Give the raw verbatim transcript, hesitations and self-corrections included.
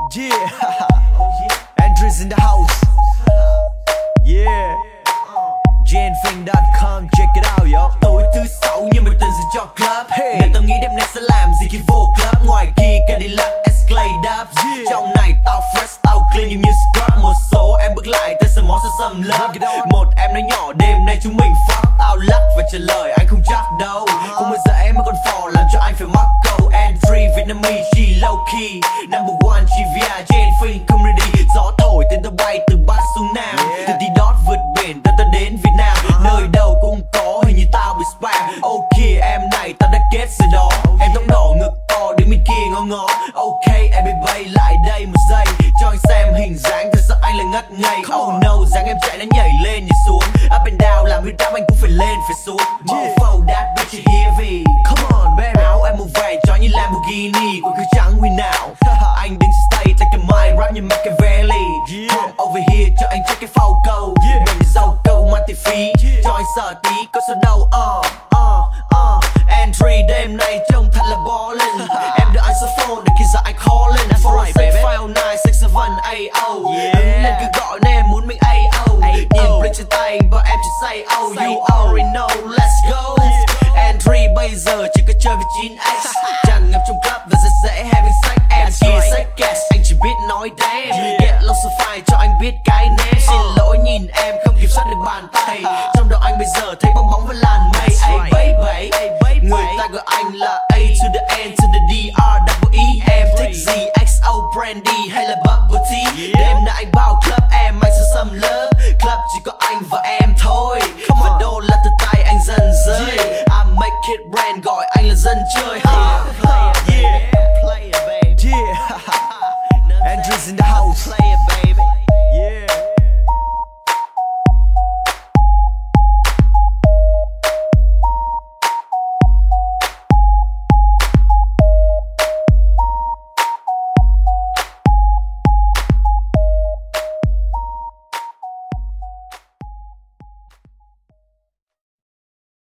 Yeah, Andrews in the house. Yeah, Janfing dot com, check it out yo. Tối thứ sáu nhưng mà tình sẽ cho club. Hey. Nên tao nghĩ đêm nay sẽ làm gì khi vô club. Ngoài kia Cadillac Escalade đáp. Yeah. Trong này tao fresh, tao clean như scrub. Một số em bước lại tên sẽ món sẽ xâm lấp. Một em nói nhỏ đêm nay chúng mình fuck. Tao lắc và trả lời anh không chắc đâu. Không bao giờ em mới còn phò làm cho anh phải mắc câu. Entry Vietnamese, she low key. Number one G V I, Janfing community. Gió thổi tên tao bay từ Bắc xuống Nam. Yeah. Từ tí đót vượt biển tên tao đến Việt Nam. Nơi đâu cũng có hình như tao bị spam. Ok em này tao đã kết rồi đó. Em tóc đỏ ngực to đứng bên kia ngó ngó. Ok em bị bay lại đây một giây cho anh xem hình dáng thật sự anh là ngất ngây. Oh no dáng em chạy nó nhảy lên nhảy xuống. Up and down làm huyết áp anh cũng phải lên phải xuống. Mofo that bitch you heavy. Come on baby. Áo em màu vàng cho như Lamborghini. Quần khứ trắng huy nào. Anh đứng stage like a mind rap như Machiavelli. Yeah. Come over here cho anh check cái phao câu. Yeah. Mình giàu câu mang tiền phí. Yeah. Cho anh sợ tí có số đâu. Uh, uh, uh. Entry đêm nay trông thật là ballin'. Em đợi anh số phone để khi giờ anh callin'. four six five nine six seven eight oh. Hứng lên cứ gọi nên em muốn mình A O. Nhìn blink trên tay và em chỉ say oh. You already know, let's go. Entry bây giờ chỉ có chơi với chín X. Tràn ngập trong club và rất dễ having sex. Em kia sex gas, anh chỉ biết nói damn. Get lost so fine cho anh biết cái name. Xin lỗi nhìn em không kiểm soát được bàn tay. Trong đầu anh bây giờ thấy bong bóng với làn mây. Ay baby, người ta gọi anh là A to the N to the D R double E. Em thích gì X O brandy hay là bubble tea. Đêm nay anh bao club em anh sẽ xâm love. Club chỉ có anh và em thôi. Và đô la từ tay anh dần rơi. I make it brand gọi anh là dân chơi. Yeah, Andrews in the house.